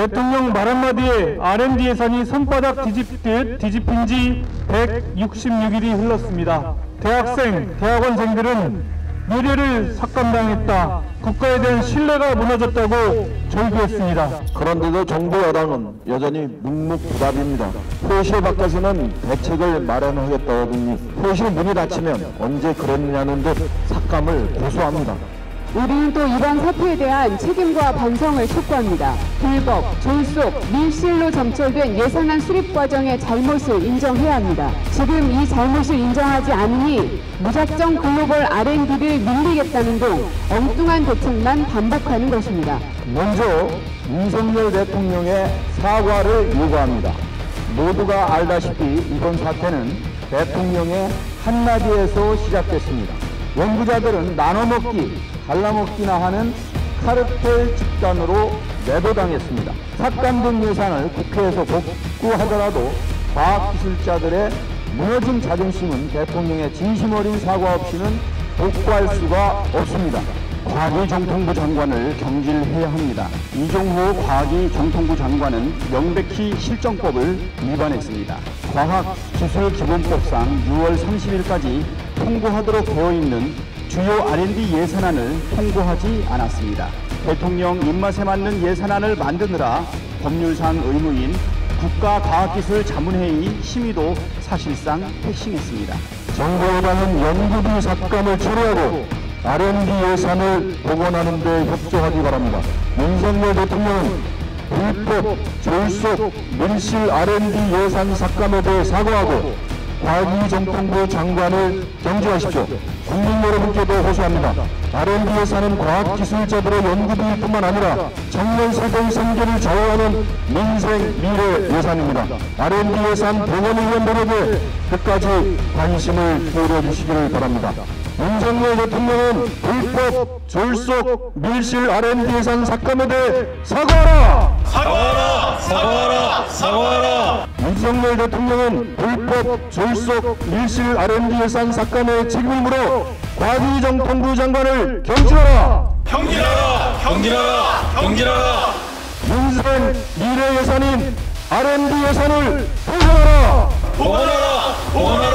대통령 말 한마디에 R&D 예산이 손바닥 뒤집듯 뒤집힌 지 166일이 흘렀습니다. 대학생, 대학원생들은 미래를 삭감당했다. 국가에 대한 신뢰가 무너졌다고 절규했습니다. 그런데도 정부 여당은 여전히 묵묵부답입니다. 호실 밖에서는 대책을 마련하겠다더니 호실 문이 닫히면 언제 그랬느냐는 듯 삭감을 고수합니다. 우리는 또 이번 사태에 대한 책임과 반성을 촉구합니다. 불법, 졸속, 밀실로 점철된 예산안 수립 과정의 잘못을 인정해야 합니다. 지금 이 잘못을 인정하지 않으니 무작정 글로벌 R&D를 밀리겠다는 등 엉뚱한 대책만 반복하는 것입니다. 먼저 윤석열 대통령의 사과를 요구합니다. 모두가 알다시피 이번 사태는 대통령의 한마디에서 시작됐습니다. 연구자들은 나눠먹기, 갈라먹기나 하는 카르텔 집단으로 매도당했습니다. 삭감된 예산을 국회에서 복구하더라도 과학기술자들의 무너진 자존심은 대통령의 진심 어린 사과 없이는 복구할 수가 없습니다. 과기정통부 장관을 경질해야 합니다. 이종호 과기정통부 장관은 명백히 실정법을 위반했습니다. 과학기술기본법상 6월 30일까지 통고하도록 되어 있는 주요 R&D 예산안을 통고하지 않았습니다. 대통령 입맛에 맞는 예산안을 만드느라 법률상 의무인 국가과학기술자문회의 심의도 사실상 패싱했습니다. 정부 여당은 연구비 삭감을 처리하고 R&D 예산을 복원하는 데 협조하기 바랍니다. 윤석열 대통령은 불법, 졸속, 밀실 R&D 예산 삭감에 대해 사과하고 과기정통부 장관을 경질하십시오. 국민 여러분께도 호소합니다. R&D 예산은 과학기술자들의 연구비일 뿐만 아니라 청년 세대의 생계를 좌우하는 민생 미래 예산입니다. R&D 예산 복원을 위한 노력에 끝까지 관심을 기울여주시기를 바랍니다. 윤석열 대통령은 불법, 졸속, 밀실 R&D 예산 삭감에 대해 사과하라! 사과하라! 사과하라! 사과하라! 윤석열 대통령은 불법, 졸속, 밀실 R&D 예산 삭감의 책임을 물어 과기정통부 장관을 경질하라! 경질하라! 경질하라! 경질하라! 민생 미래 예산인 R&D 예산을 복원하라! 복원하라! 복원하라!